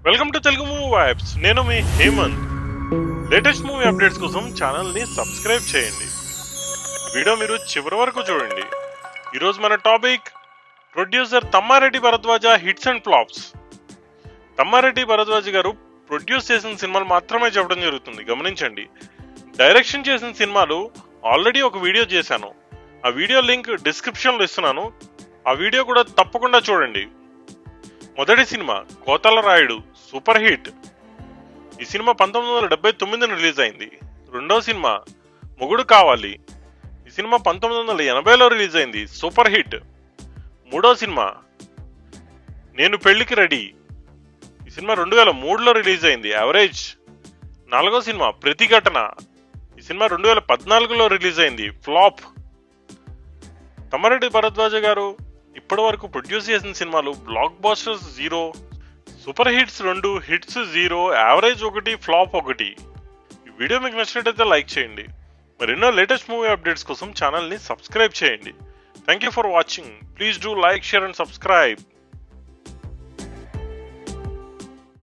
Welcome to Telugu movie vibes. నేను మీ Hemanth. Latest movie updates కోసం ఛానల్ని సబ్స్క్రైబ్ చేయండి. వీడియో మీరు చివరి వరకు చూడండి. ఈరోజు మన topic producer Tammareddy Bharadwaja hits and flops. Tammareddy Bharadwaja గారు ప్రొడ్యూస్ చేసిన సినిమాలు మాత్రమే చెప్పడం జరుగుతుంది, గమనించండి. డైరెక్షన్ చేసిన సినిమాలు ఆల్రెడీ ఒక వీడియో చేశాను. ఆ వీడియో లింక్ డిస్క్రిప్షన్లో ఇస్తున్నాను. ఆ వీడియో కూడా తప్పకుండా చూడండి. మొదటి సినిమా కోతల రాయుడు సూపర్ హిట్. ఈ సినిమా 1979 రిలీజ్ అయింది. రెండో సినిమా మొగుడు కావాలి. ఈ సినిమా 1980లో రిలీజ్ అయింది, సూపర్ హిట్. మూడో సినిమా నేను పెళ్లికి రెడీ. ఈ సినిమా 2003లో రిలీజ్ అయింది, యావరేజ్. నాలుగో సినిమా ప్రతిఘటన. ఈ సినిమా 2014లో రిలీజ్ అయింది, ఫ్లాప్. తమ్మారెడ్డి భరద్వాజ గారు ఇప్పటి వరకు ప్రొడ్యూస్ చేసిన సినిమాలు blockbusters 0, super hits 2, hits 0, average 1, flop 1. ఈ వీడియో మీకు నచ్చినట్టయితే లైక్ చేయండి. మరెన్నో లేటెస్ట్ మూవీ అప్డేట్స్ కోసం ఛానల్ని సబ్స్క్రైబ్ చేయండి. Thank you for watching. Please do like, share and subscribe.